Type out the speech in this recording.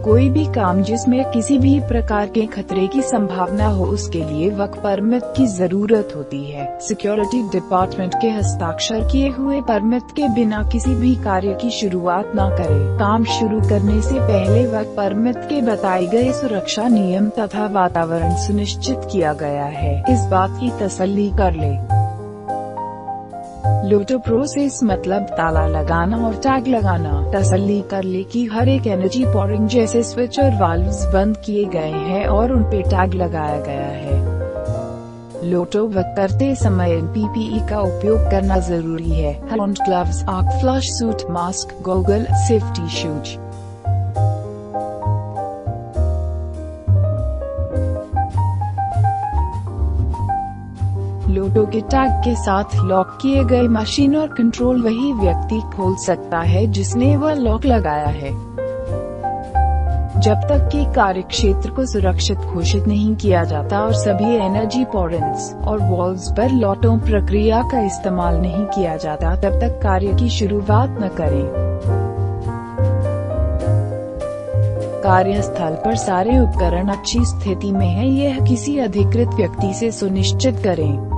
कोई भी काम जिसमें किसी भी प्रकार के खतरे की संभावना हो उसके लिए वर्क परमिट की जरूरत होती है। सिक्योरिटी डिपार्टमेंट के हस्ताक्षर किए हुए परमिट के बिना किसी भी कार्य की शुरुआत न करें। काम शुरू करने से पहले वर्क परमिट के बताए गए सुरक्षा नियम तथा वातावरण सुनिश्चित किया गया है, इस बात की तसल्ली कर ले। लोटो प्रोसेस मतलब ताला लगाना और टैग लगाना। तसल्ली कर ले कि हर एक एनर्जी पोरिंग जैसे स्विच और वाल्व्स बंद किए गए हैं और उन पे टैग लगाया गया है। लोटो वर्क करते समय PPE का उपयोग करना जरूरी है। Hand gloves, arc flash suit, mask, goggle, safety shoes. LOTO के टैग के साथ लॉक किए गए मशीन और कंट्रोल वही व्यक्ति खोल सकता है जिसने वह लॉक लगाया है। जब तक कि कार्य क्षेत्र को सुरक्षित घोषित नहीं किया जाता और सभी एनर्जी पोर्ट्स और वाल्व्स पर लोटो प्रक्रिया का इस्तेमाल नहीं किया जाता, तब तक कार्य की शुरुआत न करें। कार्यस्थल पर सारे उपकरण अच्छी स्थिति में हैं, यह किसी अधिकृत व्यक्ति से सुनिश्चित करें।